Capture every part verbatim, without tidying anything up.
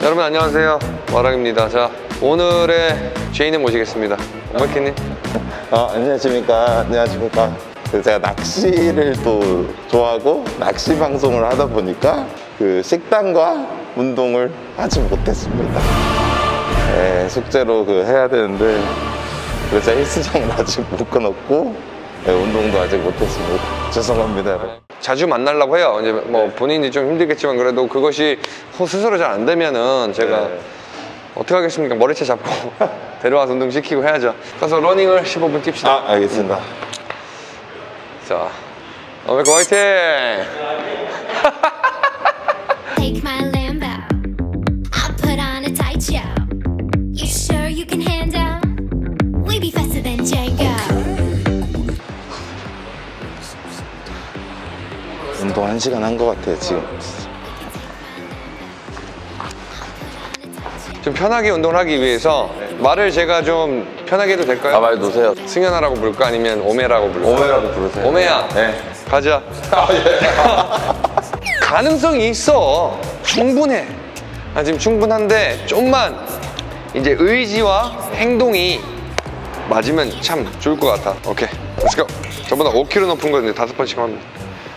여러분 안녕하세요, 와랑입니다. 자, 오늘의 죄인을 모시겠습니다. 오마키님. 아, 안녕하십니까. 안녕하십니까. 제가 낚시를 또 좋아하고 낚시 방송을 하다 보니까 그 식단과 운동을 하지 못했습니다. 네, 숙제로 그 해야 되는데 그래서 헬스장을 아직 못 끊었고 네, 운동도 아직 못했습니다. 죄송합니다. 자주 만나려고 해요. 이제 뭐 본인이 좀 힘들겠지만 그래도 그것이 스스로 잘 안 되면은 제가 네. 어떻게 하겠습니까? 머리채 잡고 데려와서 운동 시키고 해야죠. 가서 러닝을 십오 분 뜁시다. 아, 알겠습니다. 자, 어메코 화이팅! Take my Lambo. I'll put on a tight show. You sure you can handle? We be faster than Django. 운동 한 시간 한 것 같아요, 지금. 좀 편하게 운동을 하기 위해서 말을 제가 좀 편하게 해도 될까요? 아, 말 놓으세요. 승현아라고 부를까? 아니면 오메라고 부를까? 오메라고 부르세요. 오메야. 네. 가자. 아, 예. 가능성이 있어. 충분해. 아, 지금 충분한데 좀만 이제 의지와 행동이 맞으면 참 좋을 것 같아. 오케이, 렛츠 고. 저보다 오 킬로그램 높은 거였는데 다섯 번씩 합니다.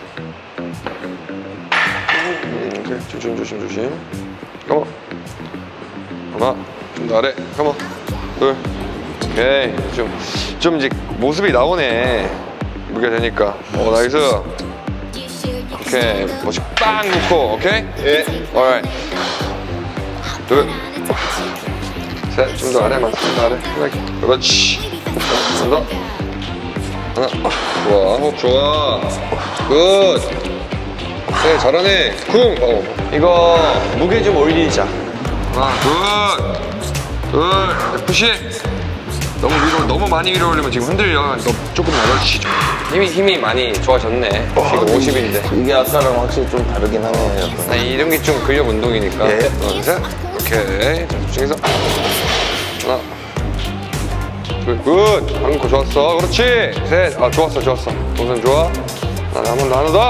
오케이, 조심 조심 조심. 컴온. 하나, 좀 더 아래. 컴온. 둘. 오케이. 좀, 좀 이제 모습이 나오네. 무게 되니까. 오, 나이스. 오케이. 멋있게 빵 놓고. 오케이? 예. alright. 둘. 셋. 좀 더 아래만. 좀 더 아래. 그렇지. 한 더. 하나. 좋아. 호흡 좋아. 굿. 네, 잘하네. 쿵. 어. 이거 무게 좀 올리자. 하나, 둘, 둘, 푸시. 너무 위로, 너무 많이 위로 올리면 지금 흔들려. 너 조금 어렵지. 힘이, 힘이 많이 좋아졌네. 지금 오십인데. 이게 아까랑 확실히 좀 다르긴 하네요. 아니, 이런 게 좀 근력 운동이니까. 예. 하나, 셋. 오케이. 자, 집중해서. 하나, 둘, 굿. 하는 거 좋았어. 그렇지. 셋. 아, 좋았어, 좋았어. 동선 좋아. 하나, 한 번 더, 하나 더.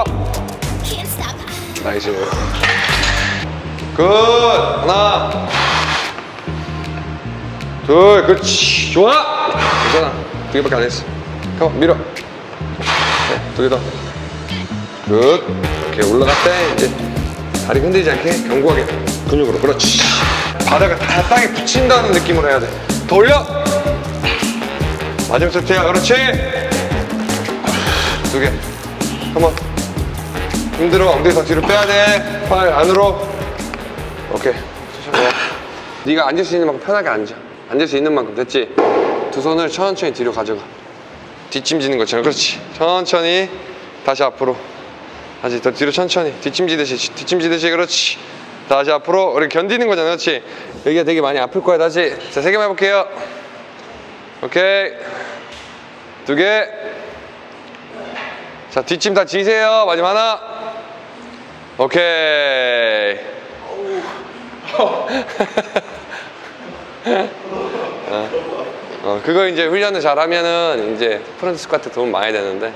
나이스. 굿! 하나, 둘, 그렇지. 좋아! 괜찮아. 두 개밖에 안 했어. 컴온, 밀어. 네, 두 개 더. 굿. 오케이, 올라갔대. 이제 다리 흔들리지 않게 견고하게 근육으로. 그렇지. 바닥을 다 땅에 붙인다는 느낌으로 해야 돼. 더 올려! 마지막 세트야. 그렇지! 두 개. 컴온. 힘들어. 엉덩이 더 뒤로 빼야 돼. 팔 안으로. 오케이. 좋아. 네가 앉을 수 있는 만큼 편하게 앉아. 앉을 수 있는 만큼. 됐지? 두 손을 천천히 뒤로 가져가. 뒷짐지는 것처럼. 그렇지. 천천히 다시 앞으로. 다시 더 뒤로 천천히. 뒷짐지듯이. 뒷짐지듯이. 그렇지. 다시 앞으로. 우리 견디는 거잖아. 그렇지? 여기가 되게 많이 아플 거야. 다시. 자, 세 개만 해볼게요. 오케이. 두 개. 자, 뒷짐 다 지세요. 마지막 하나. 오케이. 어, 어, 그거 이제 훈련을 잘하면은 이제 프런트 스쿼트 도움 많이 되는데.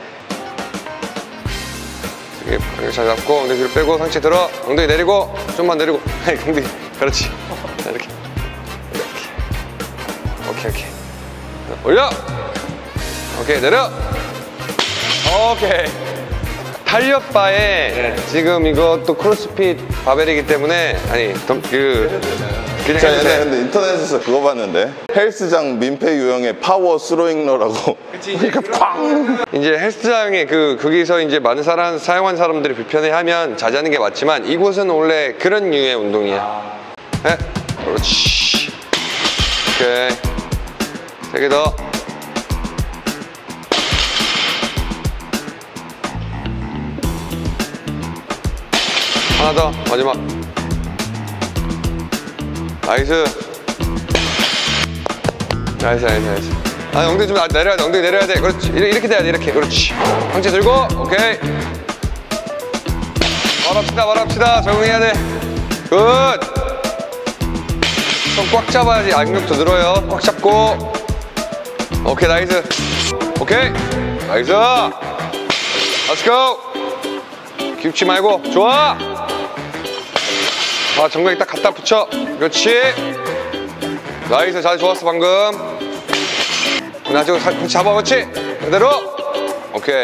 되게 방향 잘 잡고 엉덩이 뒤로 빼고 상체 들어. 엉덩이 내리고 좀만 내리고. 엉덩이. 그렇지. 자, 이렇게. 이렇게. 오케이 오케이. 올려. 오케이, 내려. 오케이. 탄력바에 네. 지금 이것도 크로스핏 바벨이기 때문에 아니 그 그냥 자, 얘네 근데 인터넷에서 그거 봤는데 헬스장 민폐 유형의 파워 스로잉러라고. 그치, 이제 쾅! 이제 헬스장에 그 거기서 이제 많은 사람 사용한 사람들이 불편해하면 자제하는 게 맞지만 이곳은 원래 그런 류의 운동이야. 네? 그렇지. 오케이. 세 개 더. 하나 더. 마지막. 나이스. 나이스, 나이스, 나이스. 아, 엉덩이 좀 내려야 돼. 엉덩이 내려야 돼. 그렇지. 이렇게 돼야 돼. 이렇게. 그렇지. 상체 들고. 오케이. 말합시다. 말합시다. 적응해야 돼. 굿. 손 꽉 잡아야지 악력도 늘어요. 꽉 잡고. 오케이. 나이스. 오케이. 나이스. Let's go. 깁지 말고. 좋아. 아, 정강이 딱 갖다 붙여. 그렇지. 나이스, 잘 좋았어, 방금. 나 지금 같이 잡아, 그렇지? 그대로. 오케이.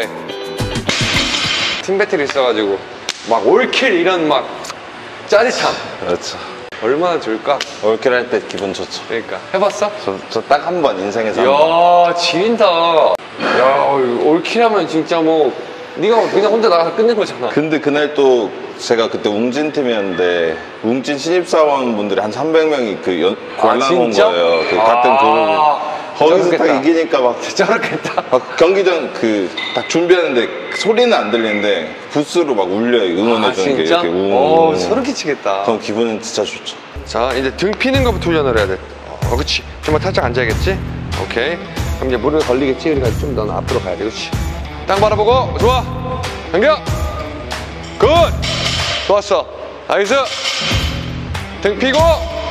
팀 배틀이 있어가지고 막 올킬 이런 막 짜릿함. 그렇죠. 얼마나 좋을까? 올킬 할 때 기분 좋죠. 그러니까 해봤어? 저 딱 한 번 인생에서 한 번. 이야, 지린다. 야, 올킬하면 진짜 뭐 네가 그냥 혼자 나가서 끝낸 거잖아. 근데 그날 또 제가 그때 웅진 팀이었는데 웅진 신입사원 분들이 한 삼백 명이 그 연, 관람 온 진짜? 거예요. 그 아, 같은 그룹. 거기서 딱 쩔었겠다. 이기니까 막 쩔었겠다. 막 경기장 그 딱 준비하는데 소리는 안 들리는데 부스로 막 울려요. 응원해 아, 주는 게 진짜? 이렇게 웅. 어, 소름 끼치겠다. 그럼 기분은 진짜 좋죠. 자, 이제 등 피는 거부터 훈련을 해야 돼. 어, 그렇지. 좀만 살짝 앉아야겠지? 오케이. 그럼 이제 무릎에 걸리겠지? 그러니까 좀 더 앞으로 가야 돼. 그렇지. 땅 바라보고. 좋아. 당겨. 굿. 좋았어. 나이스. 등 피고.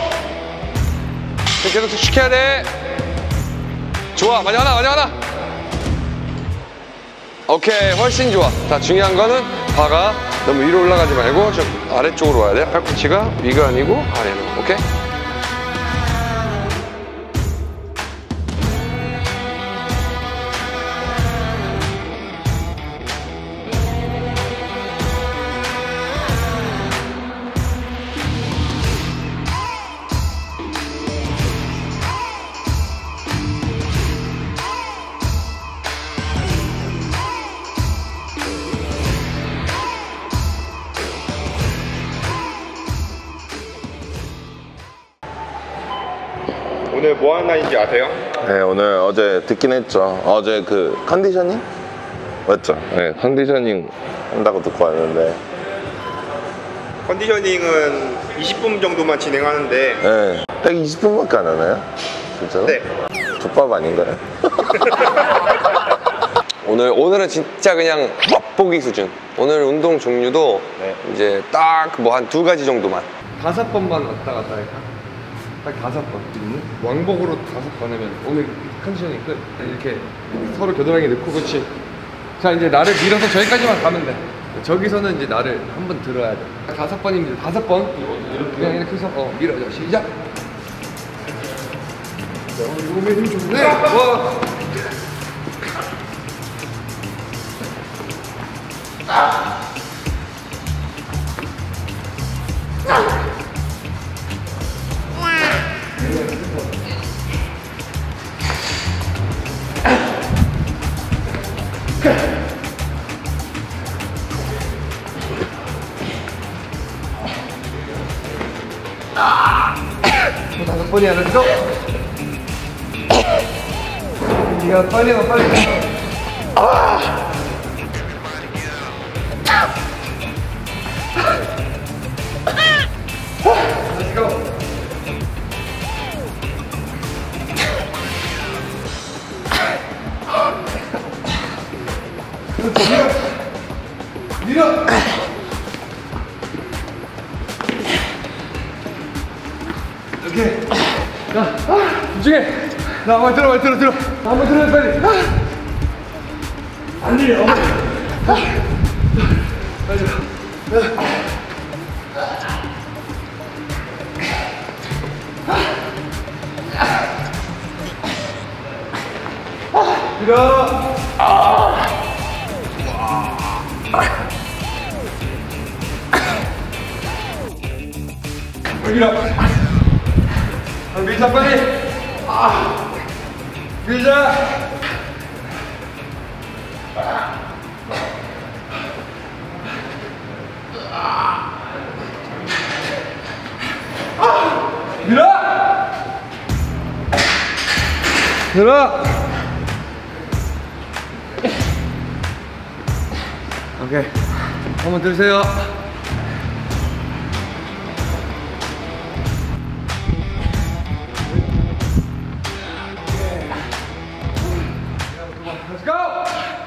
등 계속 수축해야 돼. 좋아. 마지막 하나, 마지막 하나. 오케이. 훨씬 좋아. 자, 중요한 거는 바가 너무 위로 올라가지 말고 좀 아래쪽으로 와야 돼. 팔꿈치가 위가 아니고 아래로. 오케이? 오늘 뭐 하는 날인지 아세요? 네, 오늘 어제 듣긴 했죠. 어제 그 컨디셔닝? 맞죠? 네, 컨디셔닝 한다고 듣고 왔는데. 컨디셔닝은 이십 분 정도만 진행하는데 네, 딱 이십 분밖에 안 하나요? 진짜로? 네. 족밥 아닌가요? 오늘, 오늘은 진짜 그냥 맛보기 수준. 오늘 운동 종류도 네. 이제 딱 뭐 한 두 가지 정도만. 다섯 번만 왔다 갔다 할까? 딱 다섯 번. 왕복으로 다섯 번 하면 오늘 컨디션이 끝. 이렇게 서로 겨드랑이 넣고, 그렇지. 자, 이제 나를 밀어서 저기까지만 가면 돼. 저기서는 이제 나를 한 번 들어야 돼. 다섯 번입니다. 다섯 번. 그냥 이렇게 해서 어, 밀어줘. 시작. 몸에 힘 좋네. 와. 다섯 번이 알았어? 네가 빨리 와, 빨리. 아! Let's go. 밀어! 밀어! 오케이. 자, 아, 집중해. 나 한번 들어, 빨리 들어, 들어. 한번 들어, 빨리. 아. 안 들려, 어머니. 아. 빨리 들어. 아. 밀어. 아. 밀어. 아, 밀자 빨리. 아, 밀자. 아. 아. 밀어. 밀어. 오케이. 한번 들으세요. Let's go!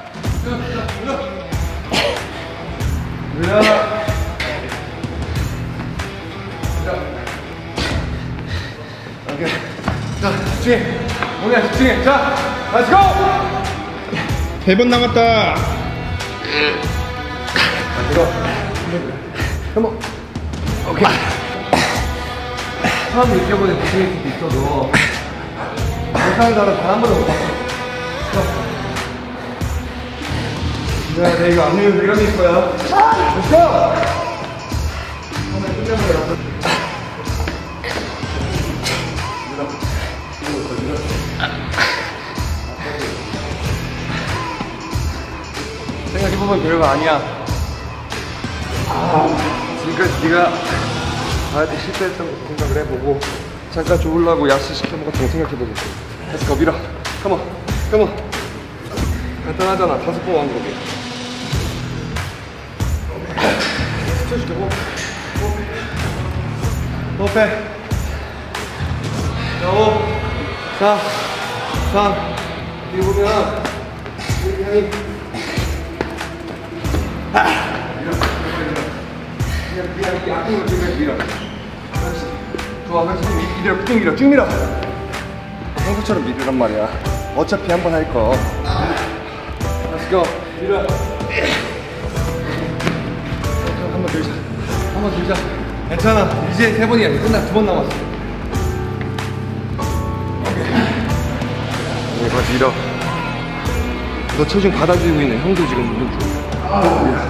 밀어. 오케이. 자, 집중해. 오늘 집중해. 자, Let's go! 세 번 남았다. 이거. Come on. 오케이. 처음 느껴보는 느낌일 수도 있어도 못하는 사람 단 한 번도 못 봤어. 야, 내 이거 안 밀면 내가 밀 거야. Let's go! 한번 끝내보자. 생각해보면 별거 아니야. 아, 지금까지 네가 나한테 실패했던 거 생각을 해보고 잠깐 좋으려고 야식 시켜먹은 거 생각해보고. Let's go, 밀어. Come on, come on. 간단하잖아. 다섯 번 왕복이. 쳐줄게. 호 호흡해. 자, 오, 사, 삼. 여기 보면 이렇게 하니 밀어. 그냥 그냥 이 앞으로 지금 밀어. 그렇지. 좋아, 그렇지. 이대로 쭉 밀어, 쭉 밀어. 평소처럼 밀으란 말이야. 어차피 한 번 할 거. Let's go. 밀어. 한 번 들자. 한 번 들자. 괜찮아. 이제 세 번이야. 끝나. 두 번 남았어. 오케이. 네, 다시 밀어. 너 체중 받아주고 있네. 형도 지금 밀어. 아, 밀어.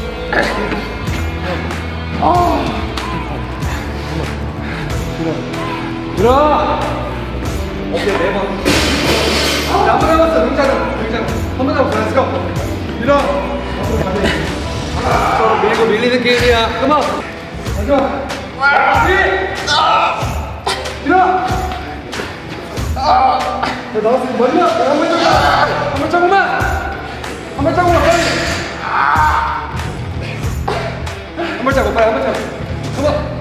아. 밀어. 밀어. 오케이, 네 번. 자, 한 번 남았어. 등자는. 등자는. 한 번 남았어. Let's go. 밀어. 서로 밀고 밀리는 게임이야. 그만. 가자. 밀어. 야, 나왔으니 멀리야. 한 발짝만. 한 발짝만. 한 발짝만 빨리. 한 발짝만 빨리. 한 발짝만. 그만.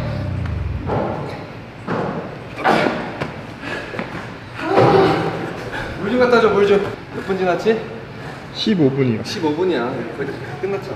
물 좀 갖다 줘, 물 좀. 몇 분 지났지? 십오 분이요. 십오 분이야. 거의 다 끝났잖아.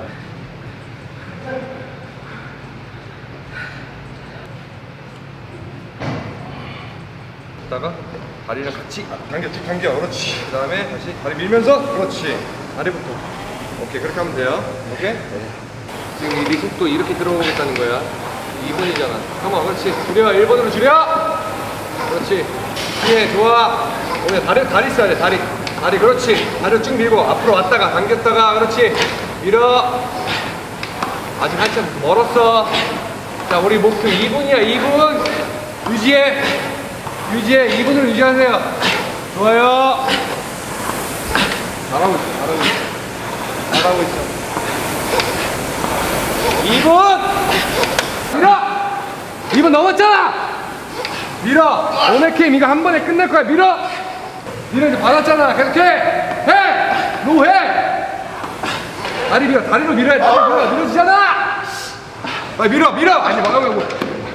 다가 다리랑 같이 당겨, 쭉 당겨. 그렇지. 그 다음에 다시 다리 밀면서. 그렇지. 다리부터. 오케이, 그렇게 하면 돼요. 오케이? 네. 지금 이 속도 이렇게 들어오겠다는 거야. 이 분이잖아. 잠깐만, 그렇지. 줄여. 일 번으로 줄여. 그렇지. 예, 좋아. 오늘 다리, 다리 써야 돼, 다리. 다리, 그렇지. 다리를 쭉 밀고 앞으로 왔다가 당겼다가. 그렇지. 밀어. 아직 한참 멀었어. 자, 우리 목표 이 분이야. 이 분 유지해. 유지해. 이 분을 유지하세요. 좋아요. 잘하고 있어. 잘하고 있어. 잘하고 있어. 이 분 밀어. 이 분 넘었잖아. 밀어. 오늘 게임 이거 한 번에 끝낼 거야. 밀어. 밀어. 이제 받았잖아. 계속해. 해. 노 해. 다리 밀어. 다리로 밀어야 돼. 다리 밀어. 밀어지잖아. 빨리 밀어. 밀어. 아니 막아보고.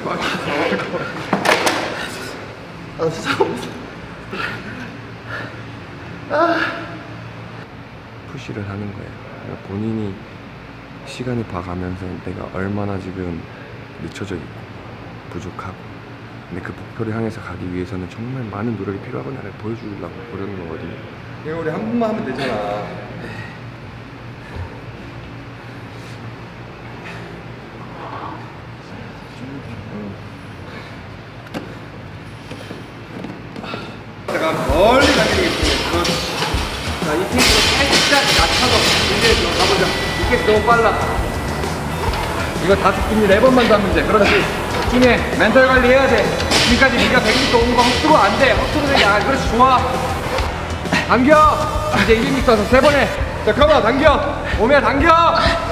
아 진짜 아. 푸시를 하는 거예요. 그러니까 본인이 시간을 봐가면서 내가 얼마나 지금 늦춰져 있고 부족하고, 근데 그 목표를 향해서 가기 위해서는 정말 많은 노력이 필요하구나를 보여주려고 그러는 거거든요. 이거 우리 한 번만 하면 되잖아. 제가 멀리 가리겠습니다. 그렇지. 자, 이 페이스로 살짝 낮춰서 이제 좀 가보자. 이 페이스 너무 빨라. 이거 다섯 분이 네 번만 더 하면 돼. 그렇지. 집중해. 멘탈 관리 해야 돼. 지금까지 네가 백 미터 온 거 헛수로 안 돼. 헛수로 되게 안. 그렇지. 좋아. 당겨. 이제 이백 미터에서 세 번 해. 자, 컴온. 당겨. 오면 당겨.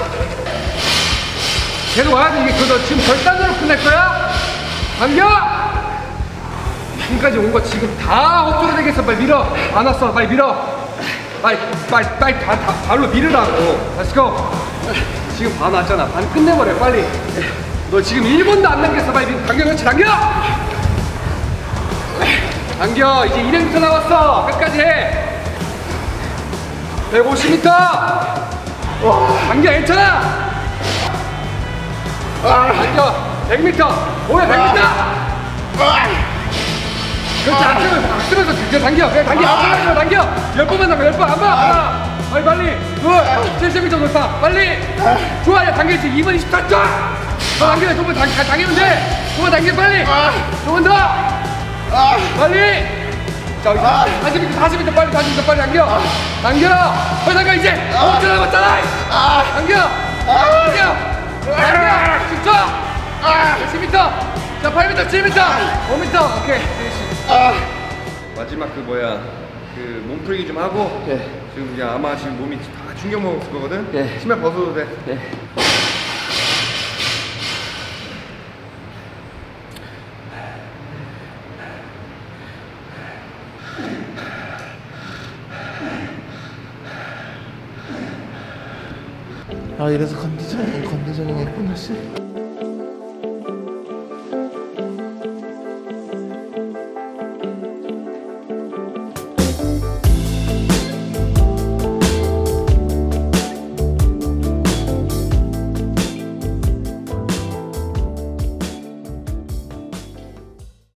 계속 와야지. 이게 그거 지금 결단으로 끝낼 거야? 당겨. 지금까지 온 거 지금 다 헛수로 되겠어. 빨리 밀어. 안 왔어. 빨리 밀어. 빨리 빨리 빨리 다, 다 발로 밀으라고. Let's go. 지금 반 왔잖아. 반 끝내버려. 빨리. 너 지금 일 분도 안 남겼어. 빨리 당겨. 그렇지. 당겨. 당겨. 이제 이백 미터 남았어. 끝까지 해. 백오십 미터. 당겨. 괜찮아. 당겨. 백 미터. 오면 백 미터. 그렇지. 안 쓰면서, 안 쓰면서 진짜 당겨. 그냥 당겨. 안 당겨. 열 번만 남겨. 열 번. 한 번. 하나. 빨리, 빨리. 둘. 칠십 미터 돌파. 빨리. 좋아. 야, 당겨. 지금 이 분 이십사 초. 더 당겨. 조금 당, 당기면 돼. 조금만 당겨 빨리. 조금 더. 빨리. 자 여기 사십 미터 사십 미터 빨리 사십 미터 빨리 당겨. 당겨. 빨리 당겨 이제. 오 초 남았잖아. 당겨. 당겨. 당겨. 십 초. 십 미터. 자 팔 미터 칠 미터 오 미터. 오케이. 마지막 그 뭐야 그 몸풀기 좀 하고. 지금 이제 아마 지금 몸이 다 충격 먹었을 거거든. 네. 신발 벗어도 돼. 네. 아 이래서 컨디션 컨디셔닝 했구나 씨.